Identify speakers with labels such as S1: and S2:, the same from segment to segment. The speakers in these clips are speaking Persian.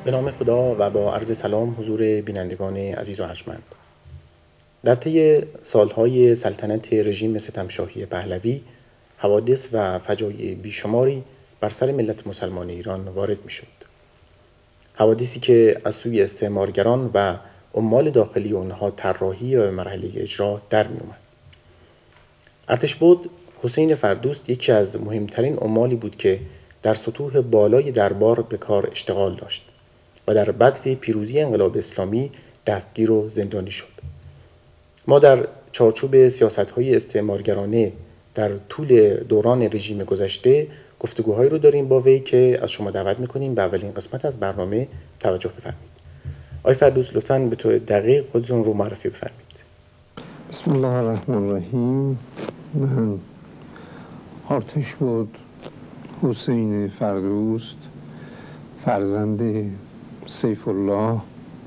S1: به نام خدا و با عرض سلام حضور بینندگان عزیز و ارجمند. در طی سالهای سلطنت رژیم ستمشاهی پهلوی، حوادث و فجایع بیشماری بر سر ملت مسلمان ایران وارد می شد. حوادثی که از سوی استعمارگران و عمال داخلی آنها طراحی و به مرحله اجرا در می اومد. ارتشبد حسین فردوست یکی از مهمترین عمالی بود که در سطوح بالای دربار به کار اشتغال داشت و در بدو پیروزی انقلاب اسلامی دستگیر و زندانی شد. ما در چارچوب سیاست‌های استعمارگرانه در طول دوران رژیم گذشته گفتگوهایی رو داریم با وی که از شما دعوت می‌کنیم به اولین قسمت از برنامه توجه بفرمایید. آقای فردوست، لطفاً به طور دقیق خودتون رو معرفی بفرمایید.
S2: بسم الله الرحمن الرحیم. من ارتشبد حسین فردوست، فرزند سیف الله،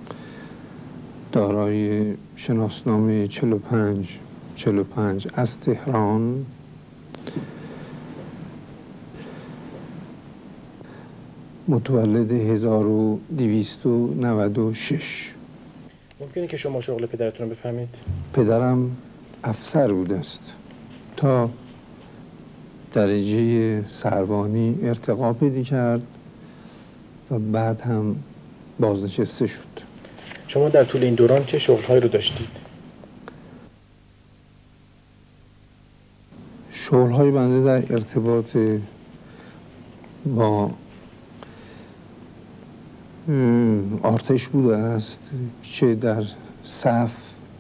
S2: دارای شناسنامه 45 از تهران، متولد 1296.
S1: ممکنه که شما شغل پدرتون رو بفرمایید؟
S2: پدرم افسر بود است، تا درجه سروانی ارتقا پیدا کرد و بعد هم بازنشسته شد.
S1: شما در طول این دوران چه شغل‌هایی رو داشتید؟
S2: شغل‌های بنده در ارتباط با ارتش بوده است، چه در صف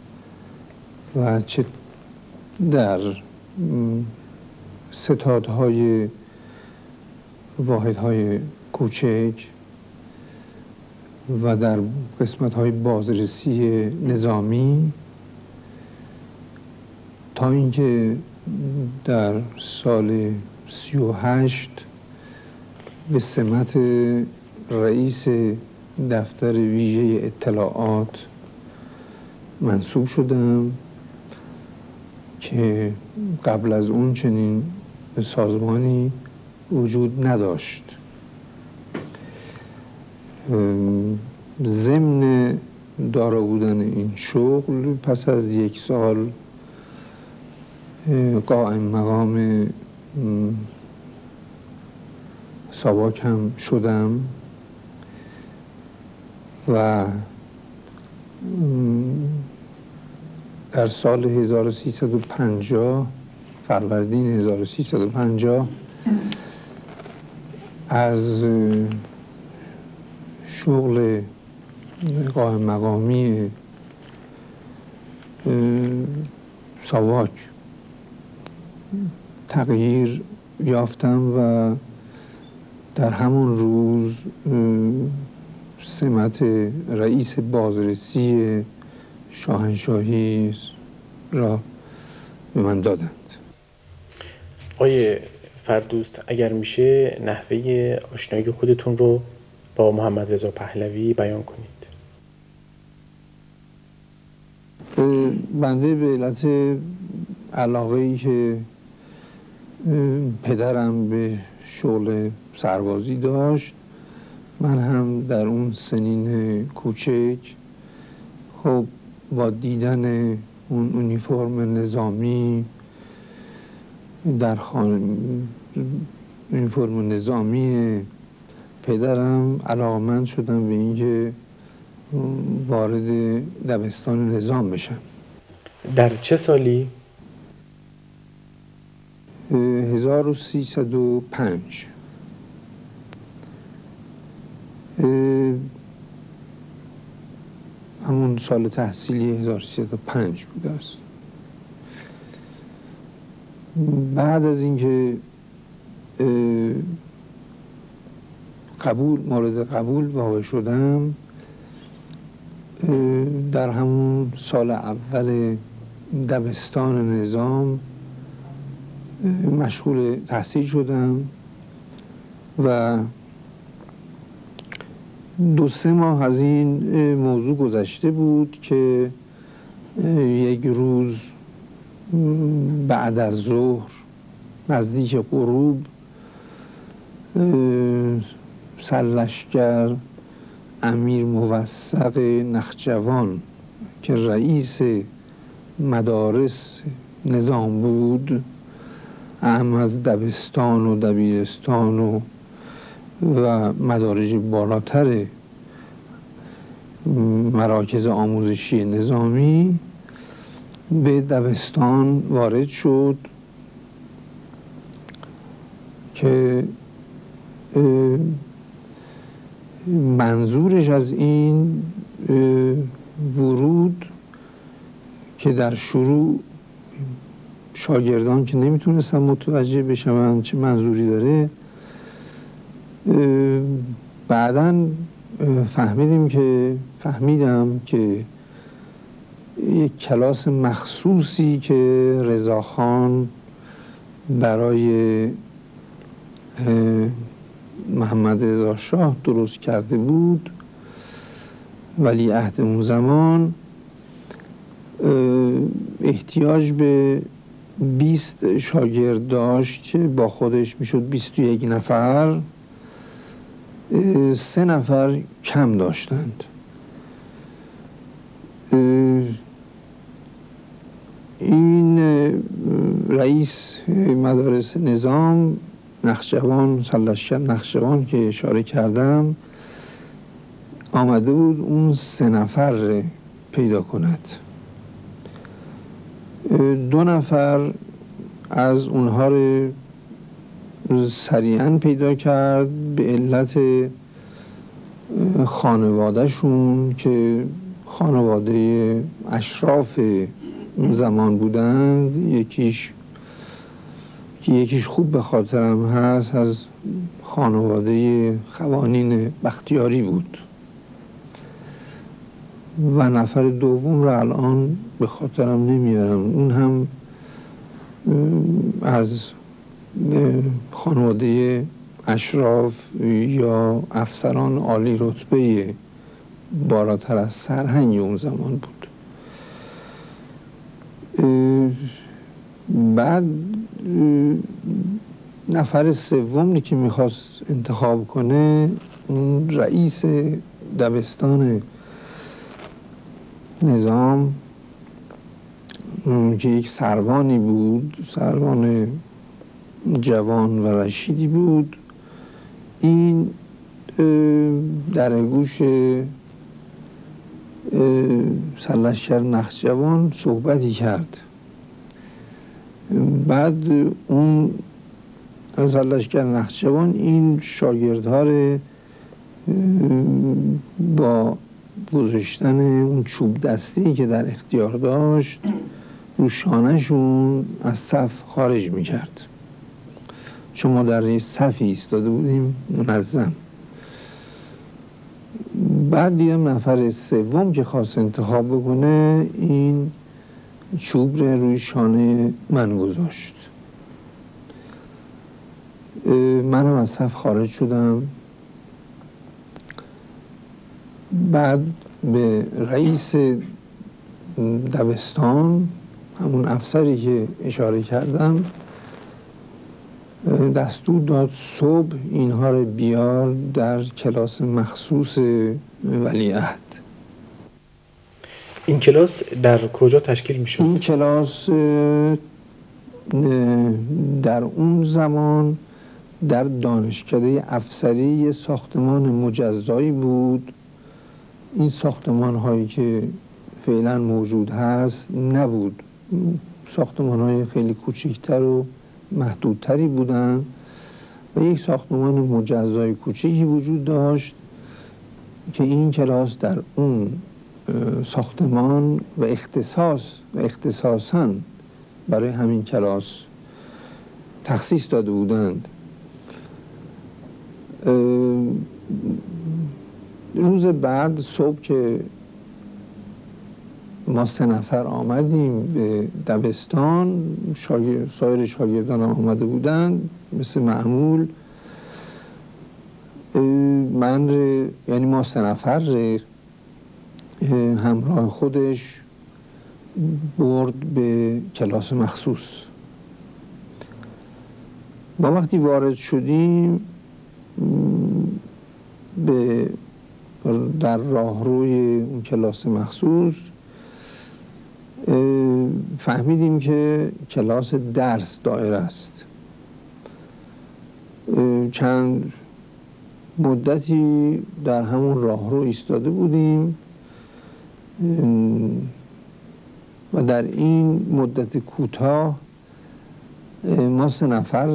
S2: و چه در ستادهای واحدهای کوچک و در قسمت‌های بازرسی نظامی، تا اینکه در سال 38 به سمت رئیس دفتر ویژه اطلاعات منصوب شدم که قبل از اون چنین سازمانی وجود نداشت. ضمن دارا بودن این شغل، پس از 1 سال قائم مقام ساواک هم شدم و در سال 1350 فروردین 1350 از شغل قائم مقامی ساواک تغییر یافتم و در همون روز سمت رئیس بازرسی شاهنشاهی را به من دادند.
S1: آقای فردوست، اگر میشه نحوه آشنایی خودتون رو با محمد رضا پهلوی بیان کنید.
S2: بنده به علت علاقه‌ای که پدرم به شغل سربازی داشت، من هم در اون سنین کوچک خب با دیدن اون اونیفرم نظامی در اونیفرم نظامی پدرم علاقمند شدم به اینکه وارد دبستان نظام بشم.
S1: در چه سالی؟
S2: 1305. همون سال تحصیلی 1305 بوده است. بعد از اینکه مورد قبول واقع شدم، در همون سال اول دبستان نظام مشغول تحصیل شدم و 2-3 ماه از این موضوع گذشته بود که یک روز بعد از ظهر نزدیک غروب سرلشکر امیر موثق نخجوان که رئیس مدارس نظام بود، اهم از دبستان و دبیرستان و مدارج بالاتر مراکز آموزشی نظامی، به دبستان وارد شد که منظورش از این ورود که در شروع شاگردان که نمیتونستن متوجه بشن چه منظوری داره، بعداً فهمیدم که یک کلاس مخصوصی که رضاخان برای محمد رضا شاه درست کرده بود، ولیعهد اون زمان، احتیاج به 20 شاگرد داشت که با خودش میشد 21 نفر. 3 نفر کم داشتند. این رئیس مدارس نظام نخجوان، سرلشکر نخجوان که اشاره کردم، آمده بود اون 3 نفر پیدا کند. 2 نفر از اونها رو سریعا پیدا کرد به علت خانوادهشون که خانواده اشراف زمان بودند. یکیش خوب به خاطرم هست، از خانواده خوانین بختیاری بود و نفر دوم رو الان به خاطرم نمیارم، اون هم از خانواده اشراف یا افسران عالی رتبه بالاتر از سرهنگ اون زمان بود. بعد نفر سومی که میخواست انتخاب کنه، اون رئیس دبستان نظام که یک سروانی بود، سروان جوان و رشیدی بود، این در گوش سرلشکر نخجوان صحبتی کرد. بعد اون سرلشکر نخجوان این شاگردها رو با گذاشتن اون چوب دستی که در اختیار داشت رو شانه‌شون از صف خارج میکرد، چون ما در یه صفی ایستاده بودیم منظم. بعد دیدم نفر سوم که خواست انتخاب بکنه، این چوب رو روی شانه من گذاشت. منم از صف خارج شدم. بعد به رئیس دبستان، همون افسری که اشاره کردم، دستور داد صبح اینها رو بیار در کلاس مخصوص ولیعهد.
S1: این کلاس در کجا تشکیل می شد؟
S2: این کلاس در اون زمان در دانشکده افسری یه ساختمان مجزایی بود. این ساختمان هایی که فعلا موجود هست نبود، ساختمان های خیلی کوچکتر و محدودتری بودن و یک ساختمان مجزای کوچکی وجود داشت که این کلاس در اون ساختمان و اختصاصاً برای همین کلاس تخصیص داده بودند. روز بعد صبح که ما 3 نفر آمدیم به دبستان، سایر شاگردان هم آمده بودند مثل معمول. یعنی ما 3 نفر همراه خودش برد به کلاس مخصوص. ما وقتی وارد شدیم به در راهروی اون کلاس مخصوص فهمیدیم که کلاس درس دایر است. چند مدتی در همون راهرو ایستاده بودیم و در این مدت کوتاه ما 3 نفر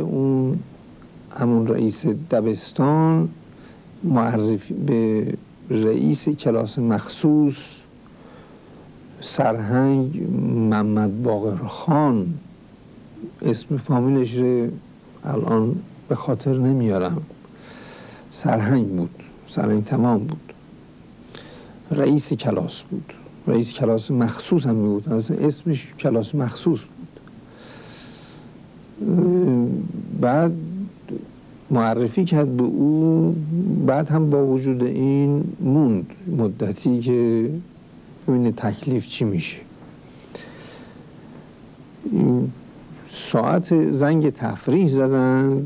S2: همون رئیس دبستان معرفی به رئیس کلاس مخصوص سرهنگ محمد باقر خان، اسم فامیلش رو الان به خاطر نمیارم، سرهنگ بود، سرهنگ تمام بود، رئیس کلاس بود، رئیس کلاس مخصوص هم بود، اصلا اسمش کلاس مخصوص بود. بعد معرفی کرد به او، بعد هم با وجود این موند مدتی که ببینه تکلیف چی میشه. ساعت زنگ تفریح زدن،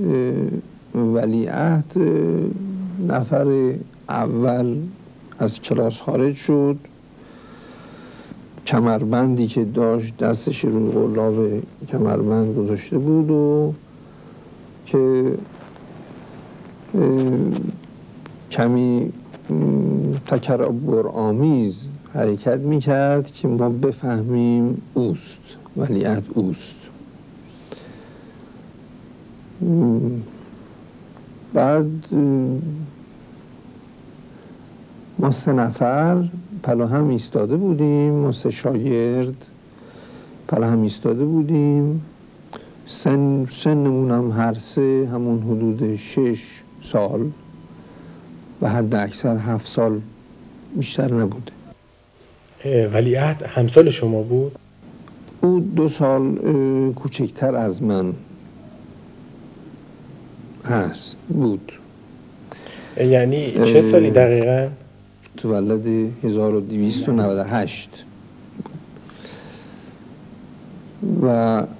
S2: ولیعهد نفر اول از کلاس خارج شد، کمربندی که داشت دستش روی قلاب کمربند گذاشته بود و که کمی تکبرآمیز حرکت میکرد که ما بفهمیم اوست، ولیعهد اوست. بعد ما 3 نفر پلاهم ایستاده بودیم، ما 3 شاگرد پلاهم ایستاده بودیم. سنمون هم هر 3 همون حدود 6 سال و حد اکثر 7 سال بیشتر نبوده.
S1: ولیعهد همسال شما بود؟
S2: او 2 سال کوچکتر از من هست بود.
S1: یعنی چه سالی دقیقاً؟
S2: تولد 1298 و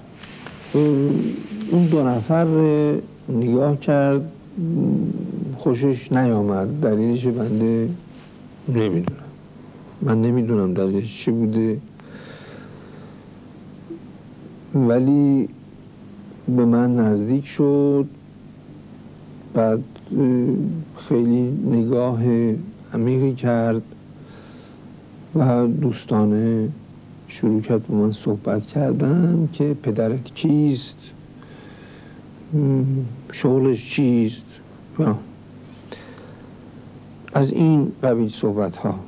S2: اون 2 نفر نگاه کرد، خوشش نیامد. دلیلش بنده نمیدونم، من نمیدونم دلیلش چی بوده، ولی به من نزدیک شد. بعد خیلی نگاه عمیقی کرد و دوستانه شروع کرد با من صحبت کردن که پدرت کیست، شغلش چیست، از این قبیل صحبت ها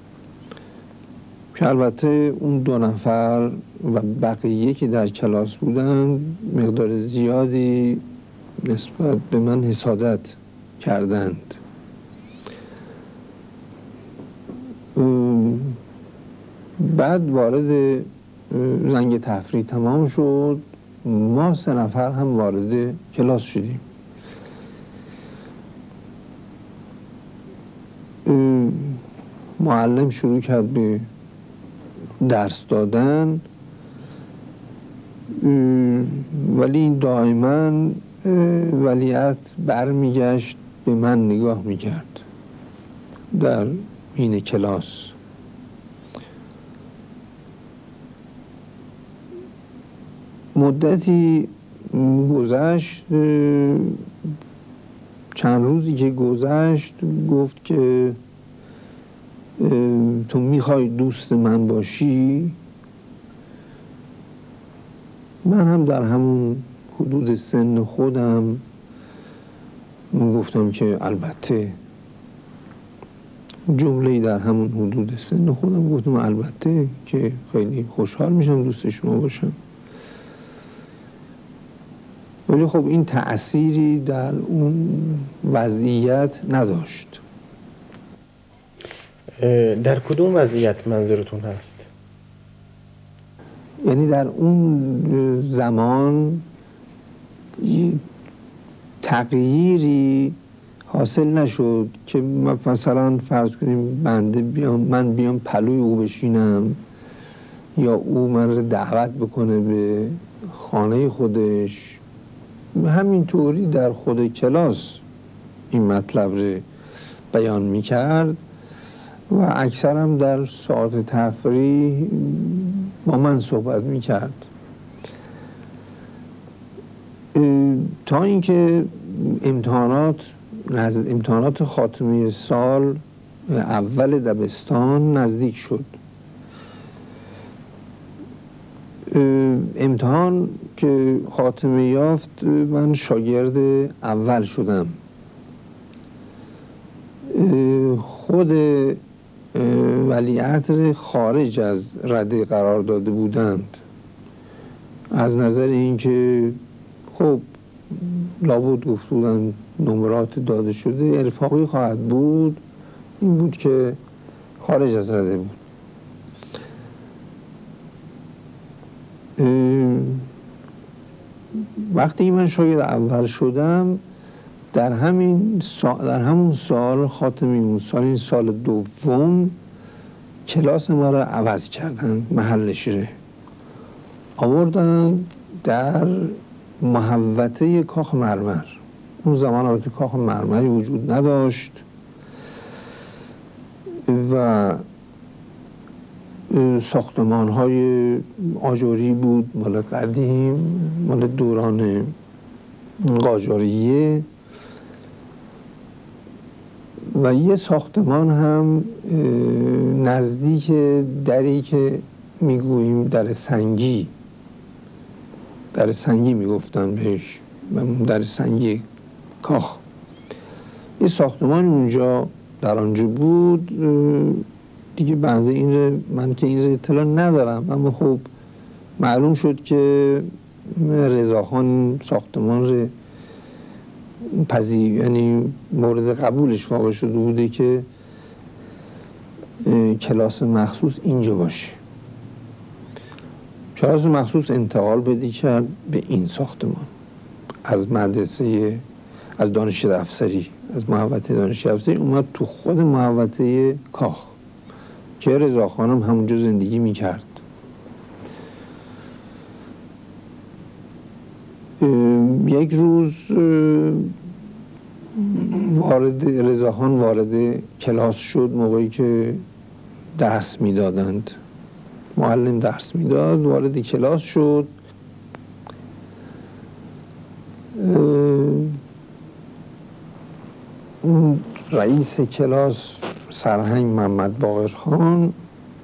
S2: که البته اون 2 نفر و بقیه که در کلاس بودن مقدار زیادی نسبت به من حسادت کردند. بعد وارد زنگ تفریح تمام شد، ما 3 نفر هم وارد کلاس شدیم. معلم شروع کرد به درس دادن، ولی دائما ولیعهد برمیگشت به من نگاه میکرد در این کلاس. مدتی گذشت، چند روزی که گذشت گفت که تو میخوای دوست من باشی؟ من هم در همون حدود سن خودم گفتم که البته. جمله‌ای در همون حدود سن خودم گفتم البته که خیلی خوشحال میشم دوست شما باشم. ولی خب این تأثیری در اون وضعیت نداشت.
S1: در کدوم وضعیت منظورتون هست؟
S2: یعنی در اون زمان تغییری حاصل نشد که مثلا فرض کنیم من بیام پلوی او بشینم یا او من رو دعوت بکنه به خانه خودش. همینطوری در خود کلاس این مطلب رو بیان میکرد و اکثرم در ساعت تفریح با من صحبت میکرد، تا اینکه امتحانات خاتمه سال اول دبستان نزدیک شد. امتحان که خاتمه یافت من شاگرد اول شدم. خود ولیعصر خارج از رده قرار داده بودند، از نظر اینکه خب لابد گفته بودند نمرات داده شده ارفاقی خواهد بود، این بود که خارج از رده بود. وقتی من شاگرد اول شدم، در همون سال خاتمه اون سال، این سال دوم، کلاس ما را عوض کردن، محلش رو آوردن در محوطه کاخ مرمر. اون زمان البته کاخ مرمری وجود نداشت و ساختمان های آجری بود، مال قدیم، مال دوران قاجاریه. و یه ساختمان هم نزدیک دری که میگوییم در سنگی میگفتن بهش، در سنگی کاخ، یه ساختمان اونجا در آنجا بود دیگه. من که این اطلاع ندارم، اما خب معلوم شد که رضاخان ساختمان رو یعنی مورد قبولش واقع شده بوده که کلاس مخصوص اینجا باشه. کلاس مخصوص انتقال پیدا کرد به این ساختمان از مدرسه، از دانشگاه افسری، از محوطه دانشگاه افسری اومد تو خود محوطه کاخ که رضاخانم همونجا زندگی میکرد. یک روز رضاخان وارد کلاس شد موقعی که درس میدادند، معلم درس میداد، وارد کلاس شد. رئیس کلاس سرهنگ محمد باقر خان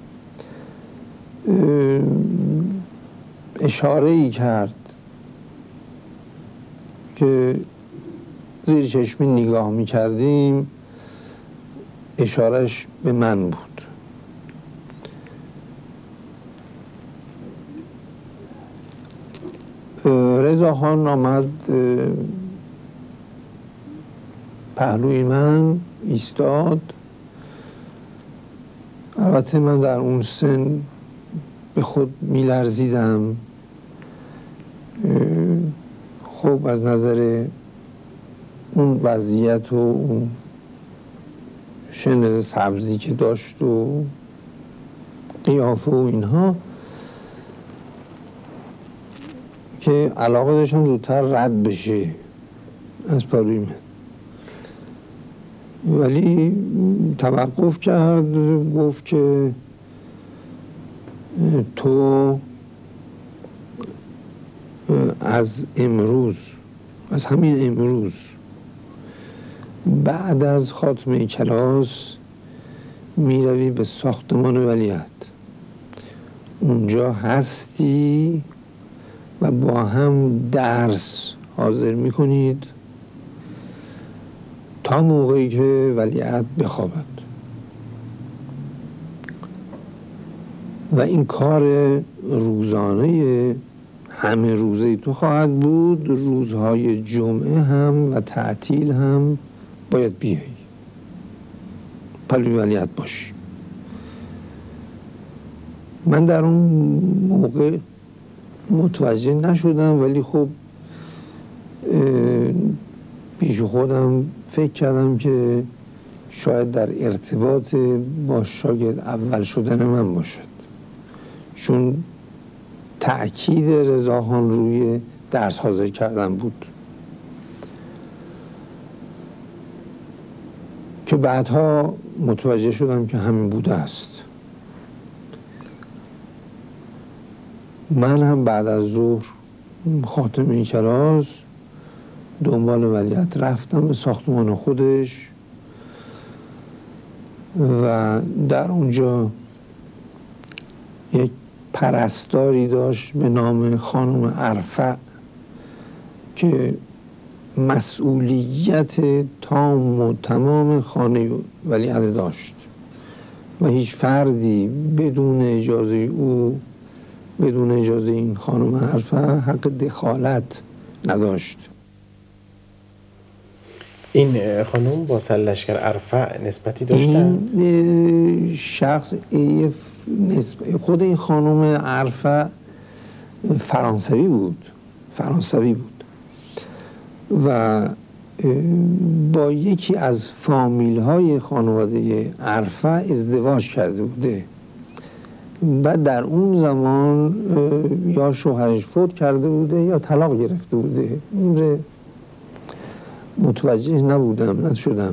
S2: اشاره ای کرد که زیر چشمی نگاه می کردیم، اشارش به من بود. رضاخان آمد پهلوی من ایستاد. البته من در اون سن به خود می لرزیدم. خب از نظر اون وضعیت و اون شنل سبزی که داشت و قیافه و اینها که علاقه داشتم زودتر رد بشه از پهلوی من، ولی توقف کرد، گفت که تو از همین امروز بعد از خاتمه کلاس میروی به ساختمان ولیعهد، اونجا هستی و با هم درس حاضر میکنید تا موقعی که ولیعهد بخوابد و این کار روزانه همه روزه تو خواهد بود، روزهای جمعه هم و تعطیل هم باید بیایی، پهلوی ولیعهد باشی. من در اون موقع متوجه نشدم، ولی خب پیش خودم فکر کردم که شاید در ارتباط با شاگرد اول شدن من باشد، چون تأکید رضاخان روی درس حاضر کردن بود. که بعدها متوجه شدم که همین بوده است. من هم بعد از ظهر خاتمه کلاس دنبال ولیعت رفتم به ساختمان خودش و در اونجا یک پرستاری داشت به نام خانم ارفع که مسئولیت تام و تمام خانه ولیعت داشت و هیچ فردی بدون اجازه او، بدون اجازه این خانم ارفع حق دخالت نداشت.
S1: این خانم با سرلشکر ارفع نسبتی داشتند؟
S2: این شخص خود این خانم ارفع فرانسوی بود و با یکی از فامیل های خانواده ارفع ازدواج کرده بوده و در اون زمان یا شوهرش فوت کرده بوده یا طلاق گرفته بوده. اون متوجه نشدم.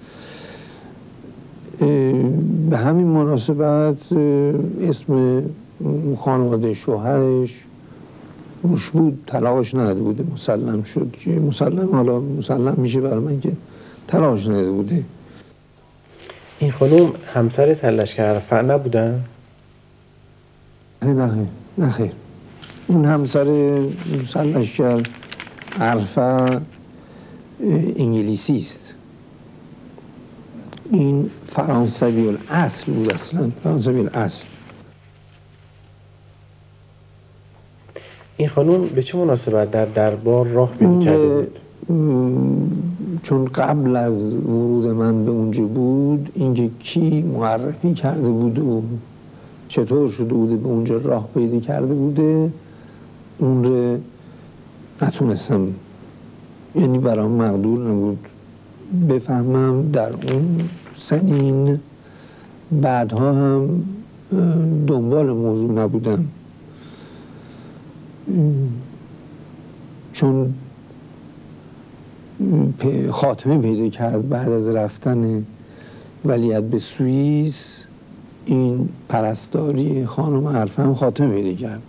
S2: به همین مناسبت اسم خانواده شوهرش روش بود، طلاقش نداده بوده. مسلم شد که مسلم میشه برای من که طلاقش نداده بوده.
S1: این خانم همسر سرلشکر ارفع نبودن؟
S2: نه خیر. اون همسر سرلشکر ارفع انگلیسی است. این فرانسوی الاصل بود، اصلا فرانسوی الاصل.
S1: این خانم به چه مناسبت در دربار راه پیدا کرده بود؟
S2: چون قبل از ورود من به اونجا بود، اینکه کی معرفی کرده بود و چطور شده بوده به اونجا راه پیدا کرده بوده، اون رو نتونستم، یعنی برام مقدور نبود بفهمم. در اون سنین بعدها هم دنبال موضوع نبودم، چون خاتمه پیدا کرد بعد از رفتن ولیعت به سوئیس. این پرستاری خانم ارفع هم خاتمه پیدا کرد.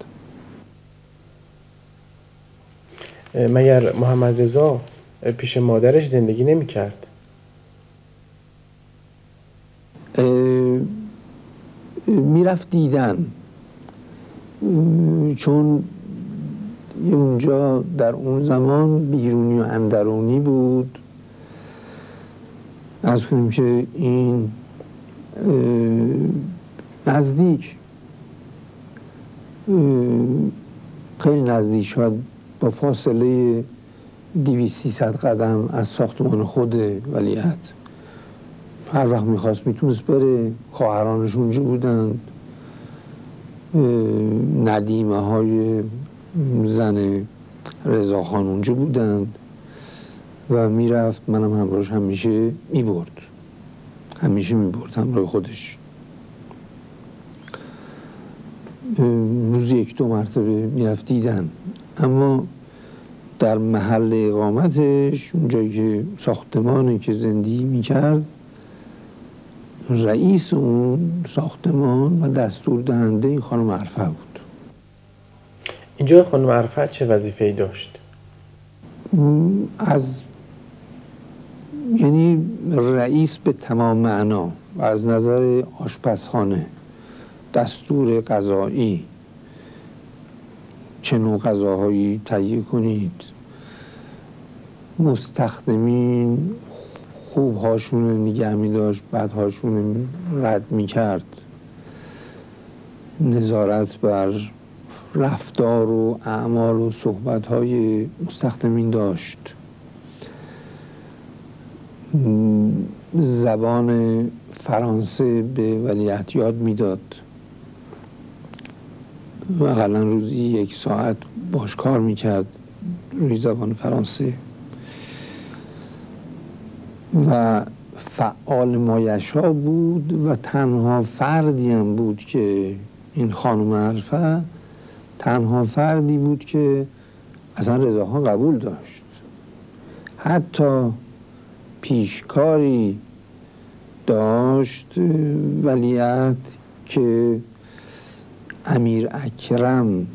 S1: مگر محمد رضا پیش مادرش زندگی نمی کرد؟
S2: میرفت دیدن، چون اونجا در اون زمان بیرونی و اندرونی بود. عرض کنیم که این نزدیک، خیلی نزدیک، شاید با فاصله 200-300 قدم از ساختمان خود ولیعت. هر وقت میخواست میتونست بره. خواهرانش اونجا بودند، ندیمه های زن رضاخان اونجا بودند و میرفت. منم همراهش همیشه میبرد همراه خودش. روزی 1-2 مرتبه میرفت دیدن. اما در محل اقامتش، اونجایی که ساختمانی که زندگی میکرد، رئیس اون ساختمان و دستور دهنده این خانم ارفع بود.
S1: اینجا خانم ارفع چه وظیفه‌ای داشت؟
S2: یعنی رئیس به تمام معنا، و از نظر آشپزخانه، دستور غذایی، چه نوع غذاهایی تهیه کنید، مستخدمین خوبهاشون نگه می داشت، بدهاشون رد می کرد، نظارت بر رفتار و اعمال و صحبتهای مستخدمین داشت. زبان فرانسه به ولیعت یاد میداد. حداقل روزی 1 ساعت باش کار میکرد روی زبان فرانسه و فعال مایشا بود و تنها فردی هم بود که این خانم ارفع تنها فردی بود که اصلا رضاخان قبول داشت. حتی پیشکاری داشت ولیعهد که امیر اکرم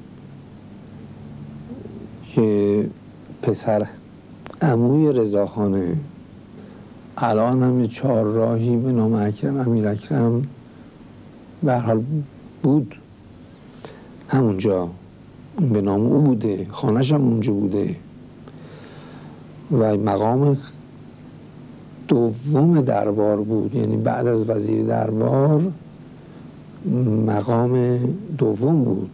S2: که پسر عموی رضاخانه، الان هم یه چهارراهی به نام اکرم، امیر اکرم به هر حال بود همونجا، به نام او بوده، خانه‌ش هم اونجا بوده و مقام دوم دربار بود، یعنی بعد از وزیر دربار مقام دوم بود،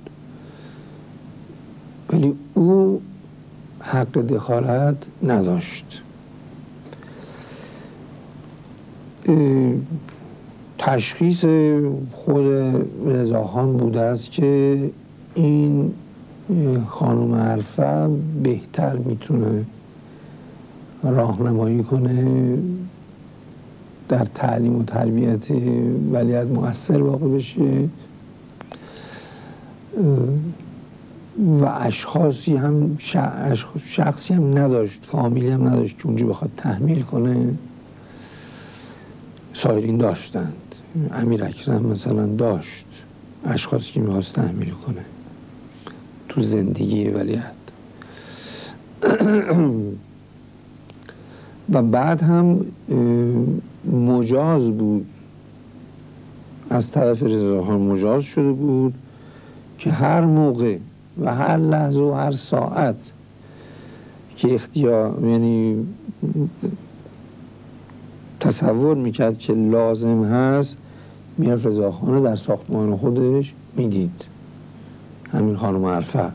S2: ولی او حق دخالت نداشت. تشخیص خود رضاخان بوده است که این خانم عرفه بهتر میتونه راهنمایی کنه، در تعلیم و تربیت ولیعهد مؤثر واقع بشه و اشخاصی هم شخصی هم نداشت، فامیلی هم نداشت که اونجا بخواد تحمیل کنه. سایرین داشتند، امیر اکرم مثلا داشت اشخاصی که میخواست تحمیل کنه تو زندگی ولیعهد. و بعد هم مجاز بود، از طرف رضاخان مجاز شده بود که هر موقع و هر لحظه و هر ساعت که اختیار، یعنی تصور میکرد که لازم هست، میرفت رضاخانه در ساختمان خودش میدید همین خانم عرفه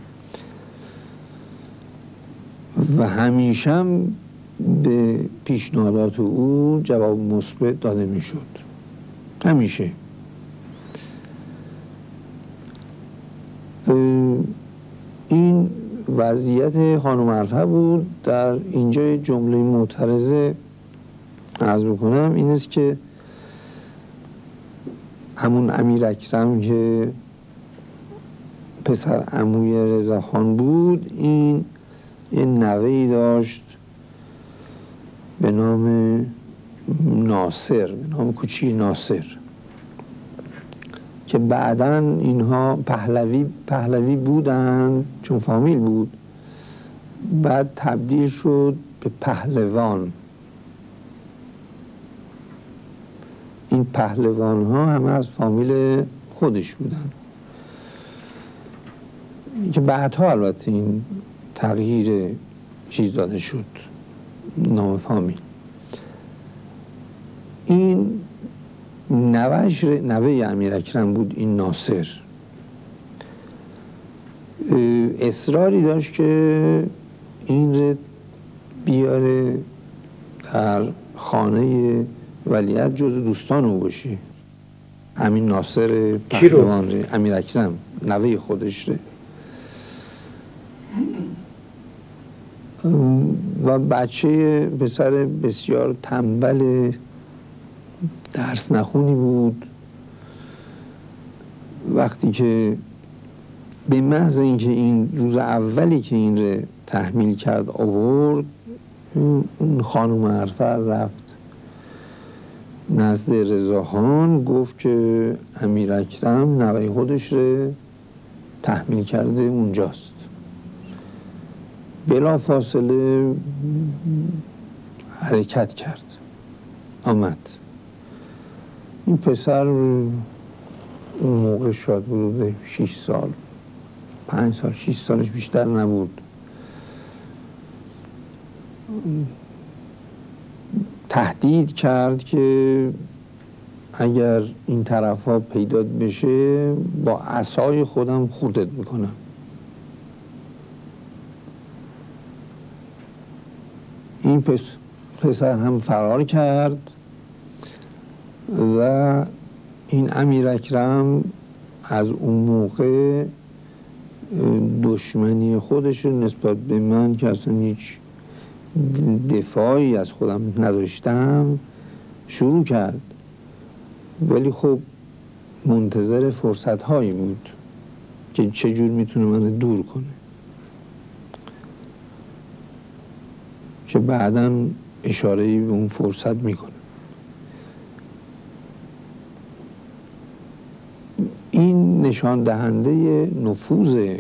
S2: و همیشه هم به پیشنهادات او جواب مثبت داده میشد، همیشه. این وضعیت خانم عرفه بود. در اینجا جمله معترضه عرض بکنم این است که همون امیر اکرم که پسر عموی رضاخان بود، این یه نوه‌ای داشت به نام ناصر، به نام کوچی ناصر، که بعداً اینها پهلوی بودن چون فامیل بود، بعد تبدیل شد به پهلوان. این پهلوان ها همه از فامیل خودش بودن که بعدها البته این تغییر چیز داده شد، نام فامیل. این نوه امیر اکرم بود، این ناصر. اصراری داشت که این رو بیاره در خانه ولیعهد جز دوستان او باشه. همین ناصر پهلوان ره، امیر اکرم نوه خودش ره. و بچه پسر بسیار تنبل درس نخونی بود. وقتی که به محض اینکه این روز اولی که این رو تحمیل کرد آورد، اون خانم عرفه رفت نزد رضاخان، گفت که امیر اکرم نوه خودش رو تحمیل کرده اونجاست. بلا فاصله حرکت کرد، آمد. این پسر اون موقع شاید بوده 6 سال 5 سال 6 سالش بیشتر نبود. تهدید کرد که اگر این طرف ها پیدا بشه با عصای خودم خوردت میکنم. این پسر هم فرار کرد و این امیر اکرم از اون موقع دشمنی خودش نسبت به من که اصلا هیچ دفاعی از خودم نداشتم شروع کرد، ولی خب منتظر فرصت هایی بود که چجور میتونه من دور کنه، که بعداً اشاره‌ای به اون فرصت میکنه. نشان دهنده نفوذ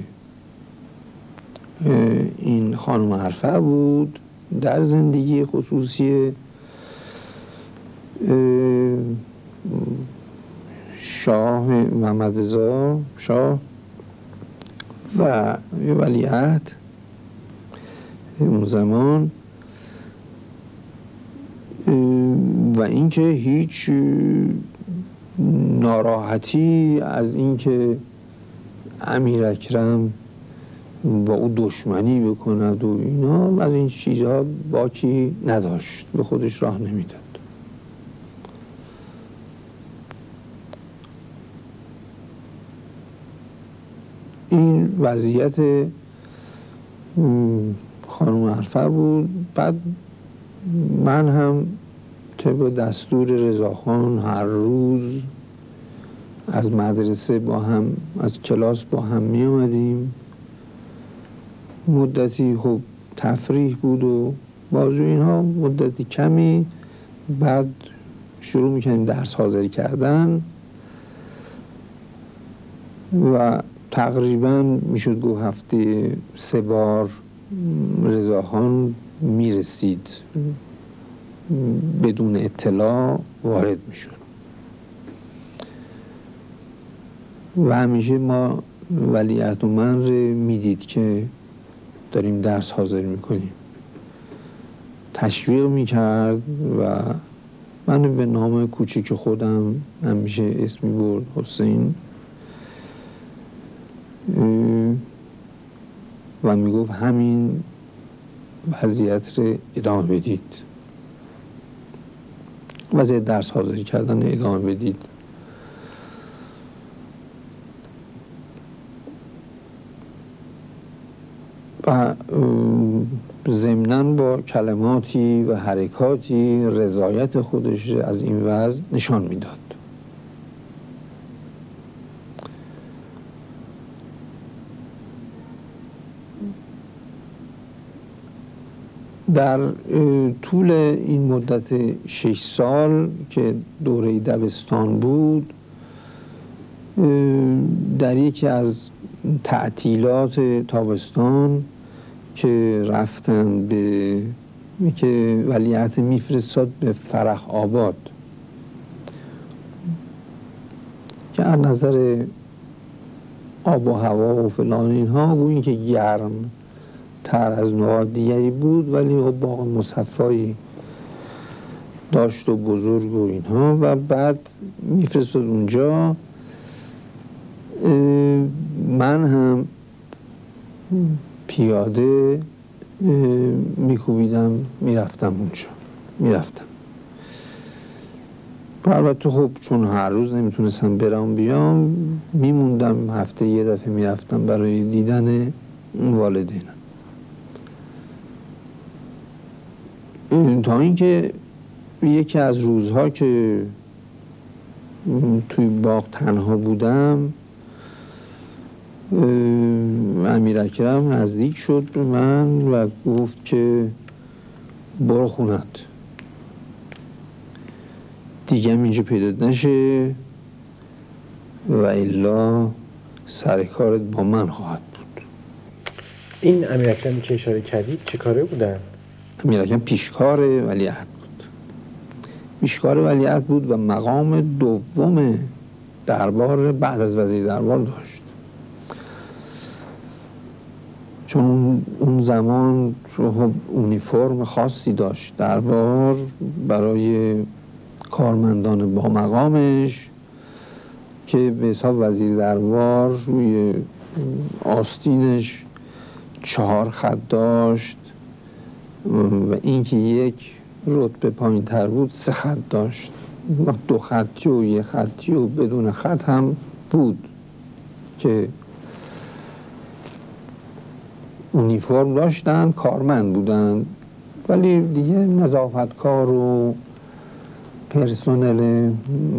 S2: این خانم عرفه بود در زندگی خصوصی شاه محمد رضا شاه و ولیعهد اون زمان، و اینکه هیچ ناراحتی از اینکه امیر اکرم با او دشمنی بکند و اینا، از این چیزها باکی نداشت، به خودش راه نمیداد. این وضعیت خانم عرفه بود. بعد من هم طبق دستور رضاخان هر روز از مدرسه با هم، از کلاس با هم می آمدیم. مدتی خب تفریح بود و بازو اینها، مدتی کمی بعد شروع میکنیم درس حاضری کردن و تقریبا میشد گفت هفته 3 بار رضاخان میرسید، بدون اطلاع وارد میشد و همیشه ما ولیعهد و من رو میدید که داریم درس حاضر میکنیم، تشویق میکرد و من به نام کوچیک خودم همیشه اسمی برد، حسین، و میگفت همین وضعیت رو ادامه بدید، وضعیت درس حاضری کردن ادامه بدید. و ضمناً با کلماتی و حرکاتی رضایت خودش از این وضع نشان میداد. در طول این مدت 6 سال که دوره دبستان بود، در یکی از تعطیلات تابستان که رفتن به که ولیعهد میفرستاد به فرخ آباد که از نظر آب و هوا و فلان اینها گویی که گرم تر از نقاط دیگری بود، ولی باغ مصفایی داشت و بزرگ و اینها، و بعد میفرستاد اونجا. من هم پیاده میکوبیدم میرفتم اونجا البته خب چون هر روز نمیتونستم برام بیام، میموندم، هفته 1 دفعه میرفتم برای دیدن والدینم. تا اینکه یکی از روزها که توی باغ تنها بودم، امیر اکرم نزدیک شد به من و گفت که برو خونت، دیگه اینجا پیدا نشه و الا سر کارت با من خواهد بود.
S1: این امیر اکرمی که اشاره کردید چه کاره بودن؟
S2: امیر اکرم پیشکار ولیعهد بود. پیشکار ولیعهد بود و مقام دوم دربار بعد از وزیر دربار داشت، چون اون زمان اونیفرم خاصی داشت دربار برای کارمندان با مقامش که به حساب وزیر دربار روی آستینش 4 خط داشت و اینکه 1 رتبه پایین تر بود 3 خط داشت، 2 خطی و 1 خطی و بدون خط هم بود که اونیفرم داشتن، کارمند بودن، ولی دیگه نظافتکار و پرسنل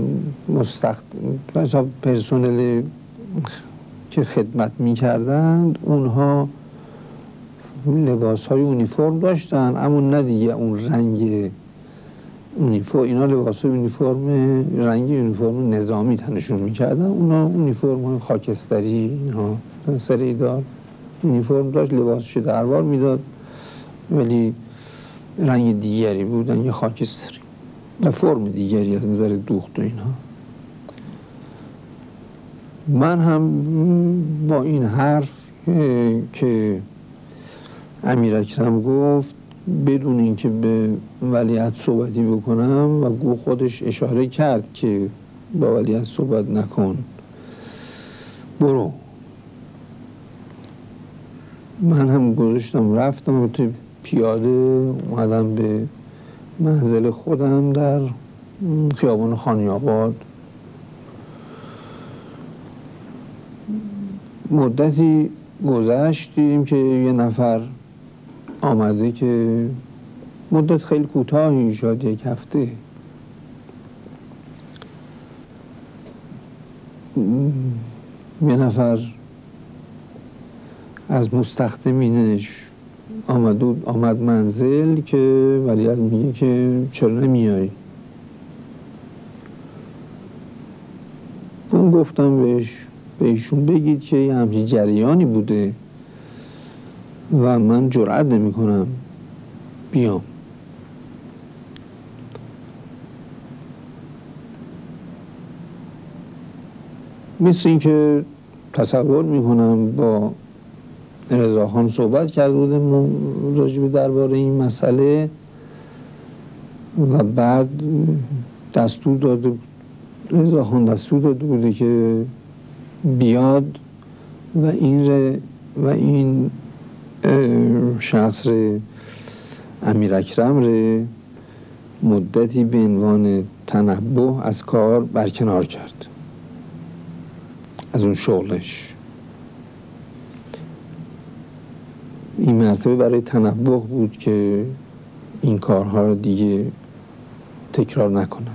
S2: پرسنل که خدمت می‌کردند اونها لباس‌های اونیفرم داشتن، اما نه دیگه اون رنگ اینا لباس یونیفرم، رنگ یونیفرم نظامی تنشون میکردن، اونا یونیفرم خاکستری، اینا سری دار یونیفرم داشت، لباسش دربار میداد ولی رنگ دیگری بودن، یه خاکستری و فرم دیگری از نظر دوخت و اینها. من هم با این حرف که امیر اکرم گفت بدون اینکه به ولیعهد صحبتی بکنم، و گو خودش اشاره کرد که با ولیعهد صحبت نکن، برو. من هم گذاشتم رفتم پیاده، اومدم به منزل خودم در خیابان خانی‌آباد. مدتی گذشت، دیدیم که یه نفر آمده که مدت خیلی کوتاهی، شاید یک هفته، یه نفر از مستخدمینش آمد منزل که ولیعهد میگه که چرا نمیای؟ من گفتم به ایشون بگید که یه همچین جریانی بوده و من جرئت نمی کنم بیام. مثل این که تصور میکنم با رضاخان صحبت کرده بودم راجع به درباره این مسئله و بعد رضاخان دستور داده بوده که بیاد و این شخص امیر اکرم مدتی به عنوان تنبه از کار برکنار کرد، از اون شغلش. این مرتبه برای تنبه بود که این کارها رو دیگه تکرار نکند.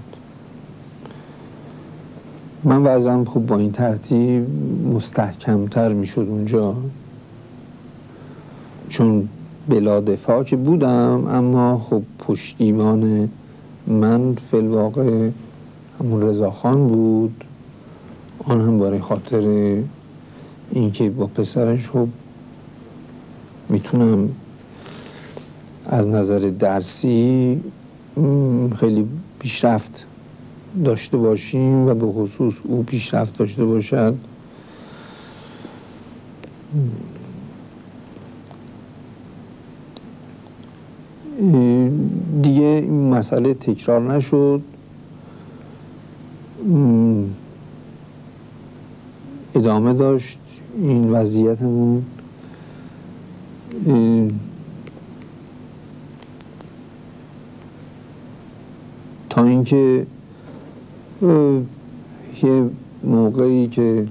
S2: من وضعم خب با این ترتیب مستحکمتر میشد اونجا، چون بلا دفاع که بودم، اما خب پشتیبان من فی الواقع همون رضاخان بود. آن هم برای خاطر اینکه با پسرش خب میتونم از نظر درسی خیلی پیشرفت داشته باشیم و به خصوص او پیشرفت داشته باشد. دیگه این مسئله تکرار نشد، ادامه داشت این وضعیتمون تا اینکه یه موقعی که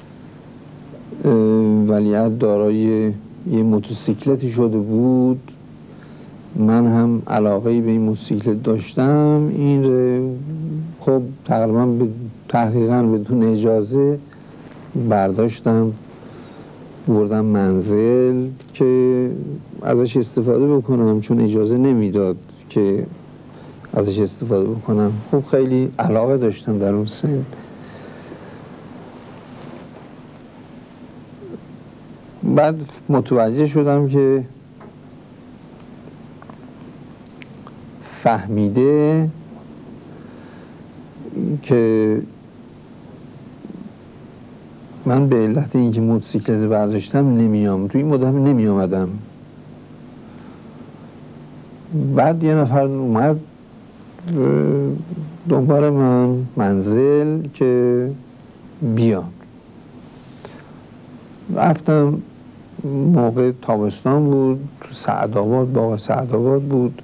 S2: ولیعهد دارای یه موتورسیکلتی شده بود، من هم علاقه‌ای به این موتورسیکلت داشتم. این خب تقریبا بدون اجازه برداشتم بردم منزل که ازش استفاده بکنم، چون اجازه نمیداد که ازش استفاده بکنم. خب خیلی علاقه داشتم در اون سن. بعد متوجه شدم که فهمیده که من به علت اینکه موتورسیکلت برداشتم نمیام، توی این مدت نمی آمدم. بعد یه نفر اومد دنبال من منزل که بیام. رفتم، موقع تابستان بود، تو سعدآباد، باغ سعدآباد بود.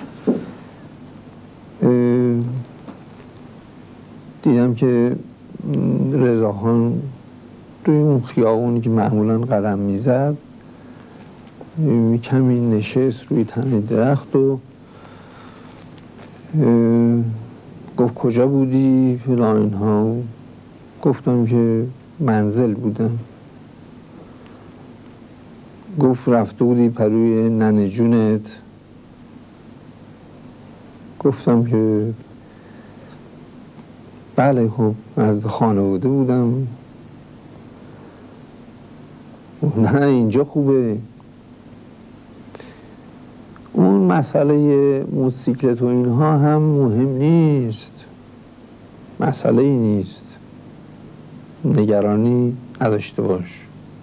S2: دیدم که رضاخان توی اون خیابونی که معمولا قدم میزد کمی نشست روی تنه درخت و گفت کجا بودی فلان اینها. گفتم که منزل بودم. گفت رفته بودی پروی ننه جونت. گفتم که بله خب از خانواده بودم. نه اینجا خوبه. اون مسئله موتوسیکلت و اینها هم مهم نیست، مسئله ای نیست، نگرانی نداشته باش.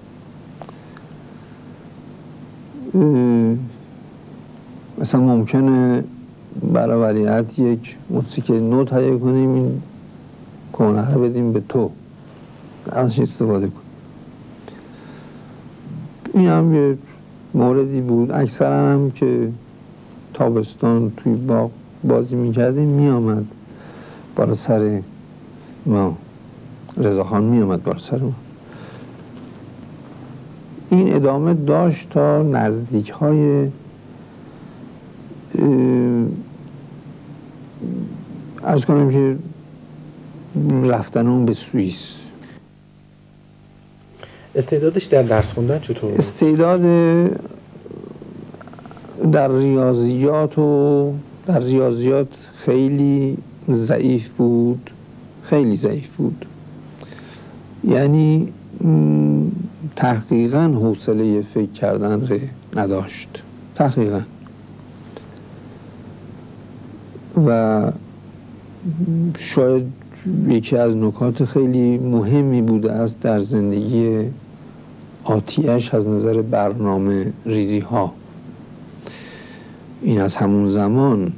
S2: مثلا ممکنه برای ولیعهد یک موتوسیکل نو تهیه کنیم، این کهنه رو بدیم به تو ازش استفاده کن. این هم یه موردی بود. اکثرا هم که تابستان توی باغ بازی میکردیم میامد بالا سر ما، رضاخان میامد بالا سر ما. این ادامه داشت تا نزدیک های عرض کنم که رفتن اون به سوئیس.
S1: استعدادش در درس خوندن چطور؟
S2: استعداد در ریاضیات خیلی ضعیف بود، خیلی ضعیف بود. یعنی تحقیقاً حوصله فکر کردن رو نداشت، تحقیقاً. و شاید یکی از نکات خیلی مهمی بوده است در زندگی آتیش از نظر برنامه ریزی ها. این از همون زمان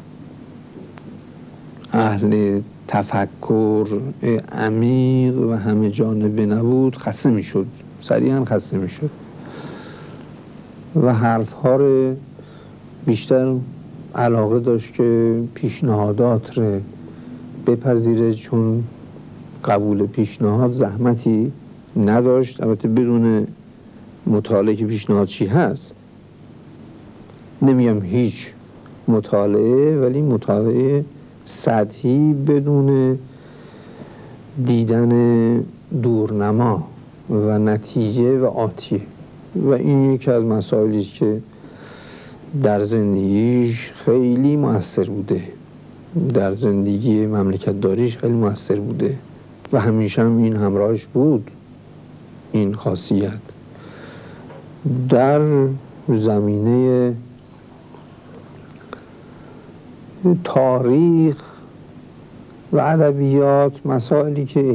S2: اهل تفکر عمیق و همه جانبه نبود، خسته می شد، سریعا خسته می شد و حرف ها رو بیشتر علاقه داشت که پیشنهادات رو بپذیره، چون قبول پیشنهاد زحمتی نداشت، البته بدون مطالعه که پیشنهاد چی هست. نمیگم هیچ مطالعه، ولی مطالعه سطحی بدون دیدن دورنما و نتیجه و آتیه. و این یکی از مسائلی است که در زندگیش خیلی مؤثر بوده، در زندگی مملکت داریش خیلی مؤثر بوده و همیشه هم این همراهش بود. این خاصیت در زمینه تاریخ و ادبیات، مسائلی که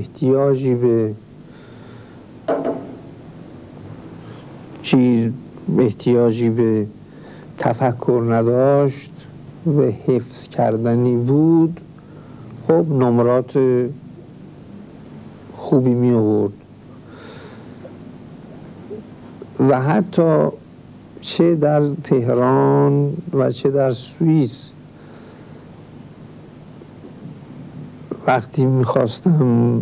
S2: احتیاجی به تفکر نداشت و حفظ کردنی بود، خب نمرات خوبی می آورد. و حتی چه در تهران و چه در سوئیس وقتی میخواستم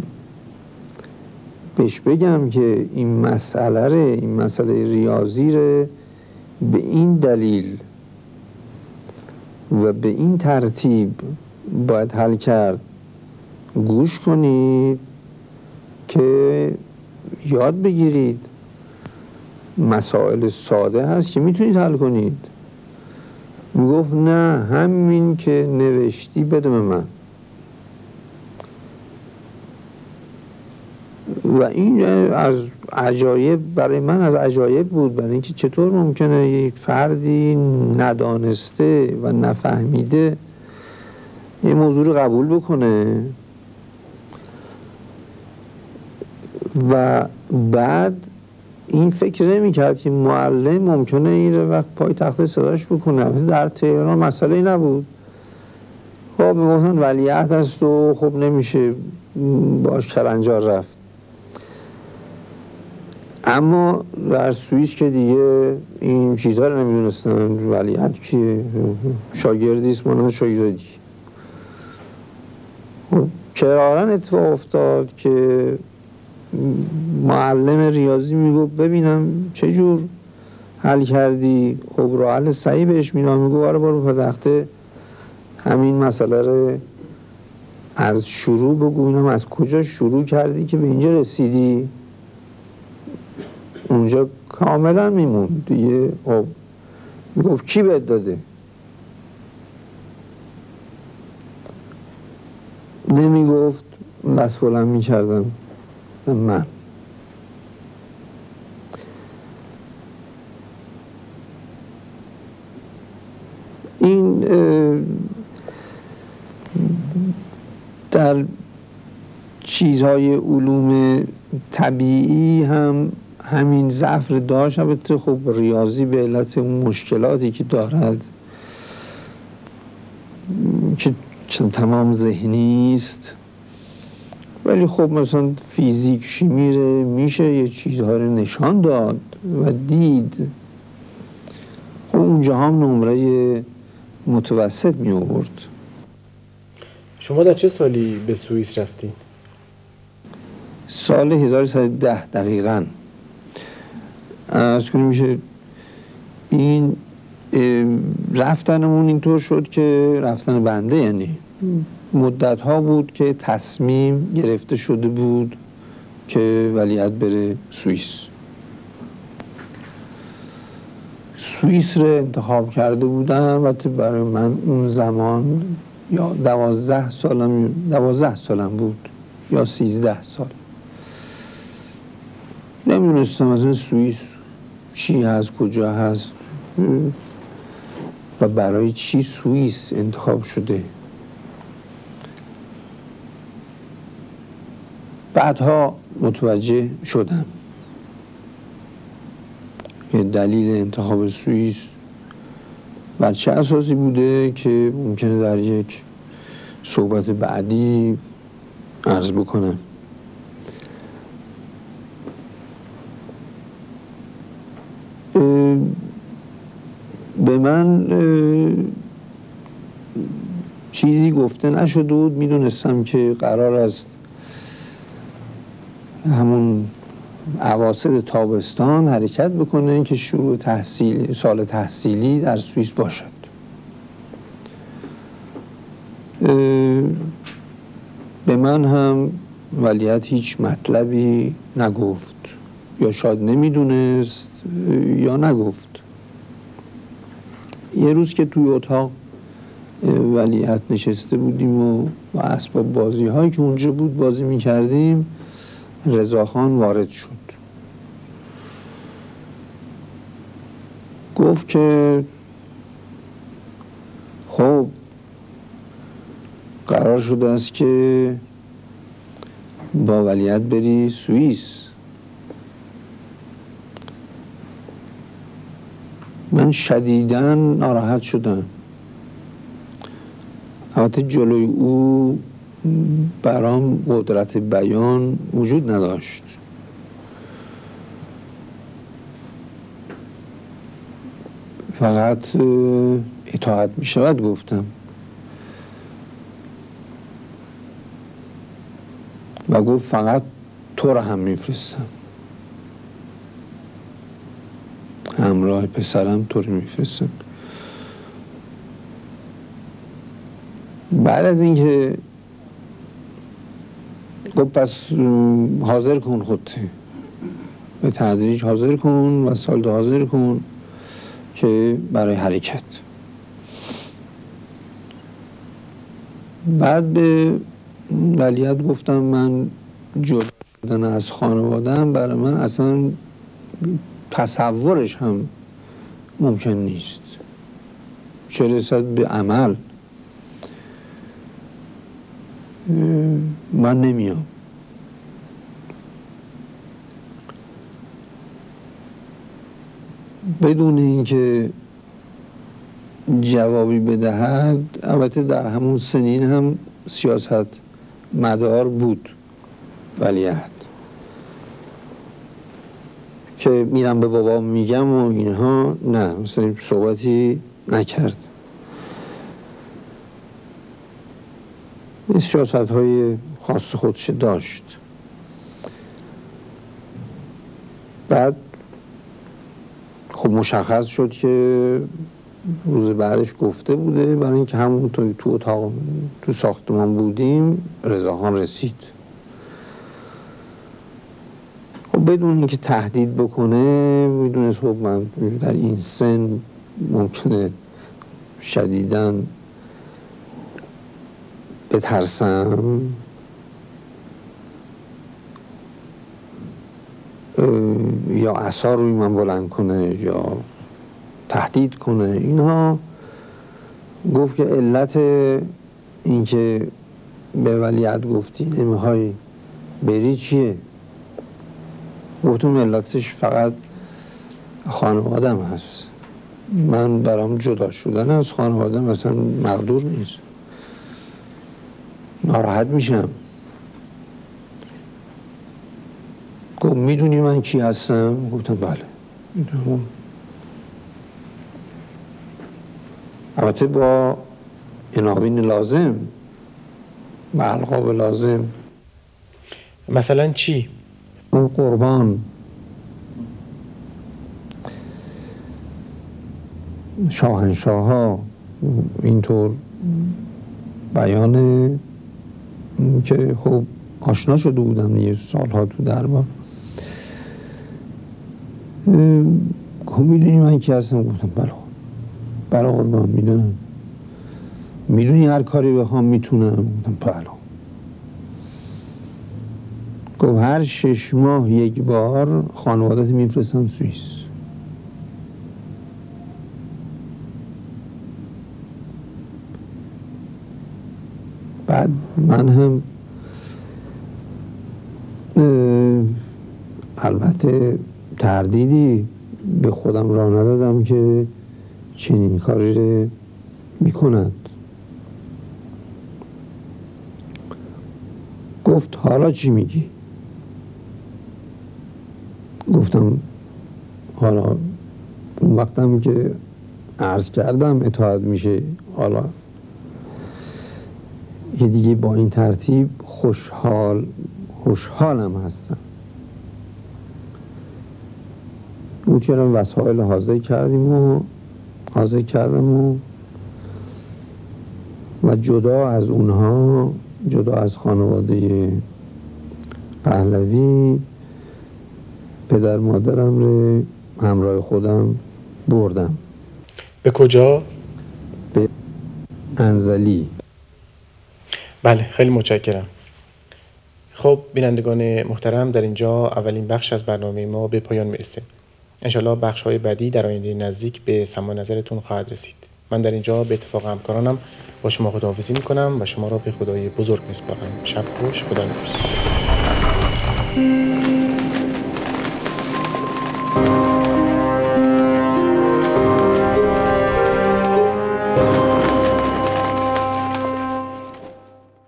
S2: بهش بگم که این مسئله ریاضی رو به این دلیل و به این ترتیب باید حل کرد، گوش کنید که یاد بگیرید، مسائل ساده هست که میتونید حل کنید. میگفت نه، همین که نوشتی بده به من. و این از عجایب، برای من از عجایب بود، برای اینکه چطور ممکنه یک فردی ندانسته و نفهمیده یه موضوع رو قبول بکنه و بعد این فکر نمی‌کرد که معلم ممکنه این رو وقت پای تخته صداش بکنه. در تهران مسئله نبود. خب میگفتن ولیعهد هست و خب نمیشه باش کلنجار رفت. اما در سوئیس که دیگه این چیزها رو نمیدونستن. ولیعهد که شاگردی است مانند شاگردی. کرارن اتفاق افتاد که معلم ریاضی میگفت ببینم چه جور حل کردی. خب راه حل صحیح بهش میدم. میگفت آره برو پا تخته همین مسئله رو از شروع بگو، اینم از کجا شروع کردی که به اینجا رسیدی. اونجا کاملا میموند دیگه. خب میگفت کی بهت داده؟ نمیگفت، دست بلند میکردم من. این در چیزهای علوم طبیعی هم همین ضعف داشت. البته خب ریاضی به علت اون مشکلاتی که دارد که تمام ذهنی است، ولی خب مثلا فیزیک، شیمی میشه یه چیزها رو نشان داد و دید. خب اونجا هم نمره متوسط می آورد.
S1: شما در چه سالی به سوئیس رفتین؟
S2: سال 1110 دقیقاً. از کنیم میشه این رفتنمون اینطور شد که رفتن بنده، یعنی مدت ها بود که تصمیم گرفته شده بود که ولیعهد بره سوئیس. سوئیس رو انتخاب کرده بودم. البته برای من اون زمان یا 12 سالم بود یا 13 سال. نمیدونستم مثلا سوئیس چی هست، کجا هست و برای چی سوئیس انتخاب شده. بعدها متوجه شدم که دلیل انتخاب سوئیس بر چه اساسی بوده که ممکنه در یک صحبت بعدی عرض بکنم. به من چیزی گفته نشده بود. میدونستم که قرار است همون اواسط تابستان حرکت بکنه که شروع سال تحصیلی در سوئیس باشد. به من هم ولیعهد هیچ مطلبی نگفت، یا شاید نمیدونست یا نگفت. یه روز که توی اتاق ولیعهد نشسته بودیم و با اسباب بازی هایی که اونجا بود بازی میکردیم، رضاخان وارد شد. گفت که خب قرار شده است که با ولیعهد بری سوئیس. من شدیداً ناراحت شدم. البته جلوی او برام قدرت بیان وجود نداشت. فقط اطاعت می شود گفتم و گفت فقط تو را هم میفرستم، همراه پسرم تو رو میفرستم. بعد از اینکه گفت پس حاضر کن خودت، به تدریج حاضر کن و سالت حاضر کن که برای حرکت. بعد به ولیعهد گفتم من جدا شدن از خانواده‌ام برای من اصلا تصورش هم ممکن نیست، چه رسد به عمل. من نمیام. بدون اینکه جوابی بدهد، البته در همون سنین هم سیاست مدار بود ولیعهد که میرم به بابام میگم و اینها، نه مثلا صحبتی نکرد. این سیاست های خاص خودش داشت. بعد خب مشخص شد که روز بعدش گفته بوده، برای اینکه همون تو اتاق تو ساختمان بودیم رضاخان رسید. خب بدون اینکه تهدید بکنه میدونست خب من در این سن ممکنه شدیداً بترسم، یا عصا روی من بلند کنه یا تهدید کنه. اینها گفت که علت اینکه به ولیعهد گفتی نمیخوای بری چیه؟ گفتم علتش فقط خانوادم هست، من برام جدا شدن از خانوادم اصلا مقدور نیست، ناراحت میشم. گفت میدونی من کی هستم؟ گفتم بله میدونم. البته با عناوین لازم و القاب لازم.
S1: مثلا چی؟
S2: اون قربان، شاهنشاه ها، اینطور بیان که خب آشنا شده بودم یه سالها تو دربار. خب میدونی من کی هستم؟ گفتم بله قربان میدونم. میدونی هر کاری بخوام میتونم؟ گفتم بله. گفت هر 6 ماه یک بار خانوادت میفرستم سوئیس. بعد من هم البته تردیدی به خودم راه ندادم که چنین کاری رو میکند. گفت حالا چی میگی؟ گفتم حالا اون وقتم که عرض کردم اطاعت میشه، حالا یه دیگه با این ترتیب خوشحالم هستم. اون کردم وسایل حاضر کردم و جدا از اونها، جدا از خانواده پهلوی، پدر مادرم رو همراه خودم بردم.
S1: به کجا؟
S2: به انزلی.
S1: بله خیلی متشکرم. خب بینندگان محترم، در اینجا اولین بخش از برنامه ما به پایان میرسه. انشالله بخش های بعدی در آینده نزدیک به سماع نظرتون خواهد رسید. من در اینجا به اتفاق همکارانم با شما خداحافظی میکنم و شما را به خدای بزرگ میسپارم. شب خوش، خدا نگهدار.